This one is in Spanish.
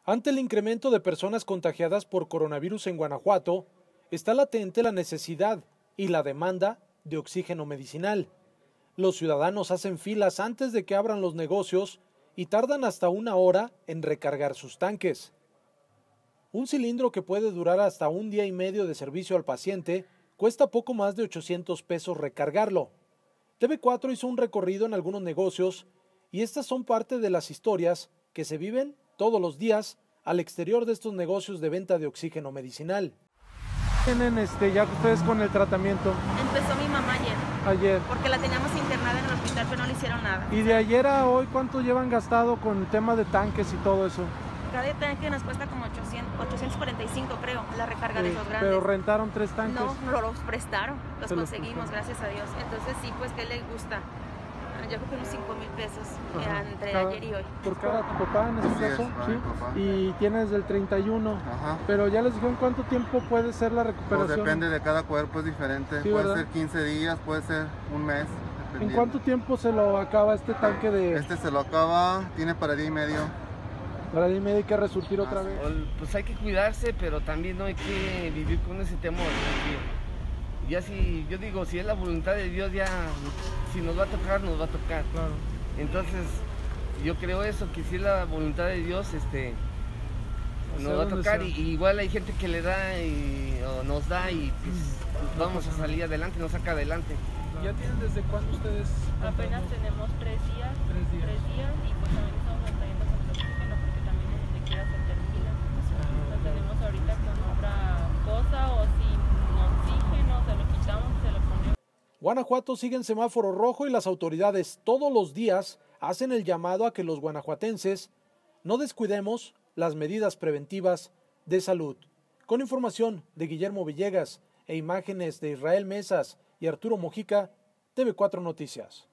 Ante el incremento de personas contagiadas por coronavirus en Guanajuato, está latente la necesidad y la demanda de oxígeno medicinal. Los ciudadanos hacen filas antes de que abran los negocios y tardan hasta 1 hora en recargar sus tanques. Un cilindro que puede durar hasta 1 día y medio de servicio al paciente cuesta poco más de 800 pesos recargarlo. TV4 hizo un recorrido en algunos negocios y estas son parte de las historias que se viven todos los días al exterior de estos negocios de venta de oxígeno medicinal. ¿Tienen ya ustedes con el tratamiento? Empezó mi mamá Ayer. porque la teníamos internada en el hospital, pero no le hicieron nada. ¿Y de ayer a hoy cuánto llevan gastado con el tema de tanques y todo eso? Cada tanque nos cuesta como 845, creo, la recarga de esos grandes. ¿Pero rentaron 3 tanques? No, los prestaron, los Se los conseguimos, gracias a Dios. Entonces sí, pues, ¿qué le gusta? Yo creo que unos 5,000 pesos entre ayer y hoy. ¿Por cada tu papá en ese caso? Sí. Y tienes del 31. Ajá. Pero ya les dijeron cuánto tiempo puede ser la recuperación. Pues depende de cada cuerpo, es diferente. Sí, puede ¿verdad? ser 15 días, puede ser un mes. ¿En cuánto tiempo se lo acaba este tanque de...? Este se lo acaba, tiene para día y medio. Para dime hay que resurtir otra vez. Pues hay que cuidarse, pero también no hay que vivir con ese temor. Porque ya si, yo digo, si es la voluntad de Dios, ya si nos va a tocar, nos va a tocar. Claro. Entonces, yo creo eso, que si es la voluntad de Dios, nos va a tocar. Y igual hay gente que le da o nos da y pues vamos a salir adelante, nos saca adelante. ¿Ya tienen desde cuándo ustedes? Apenas tenemos 3 días. 3 días y pues también estamos batallando con el oxígeno porque también no se quiera se termina. Lo tenemos ahorita con otra cosa o sin oxígeno, se lo quitamos, se lo ponemos. Guanajuato sigue en semáforo rojo y las autoridades todos los días hacen el llamado a que los guanajuatenses no descuidemos las medidas preventivas de salud. Con información de Guillermo Villegas e imágenes de Israel Mesas y Arturo Mojica, TV4 Noticias.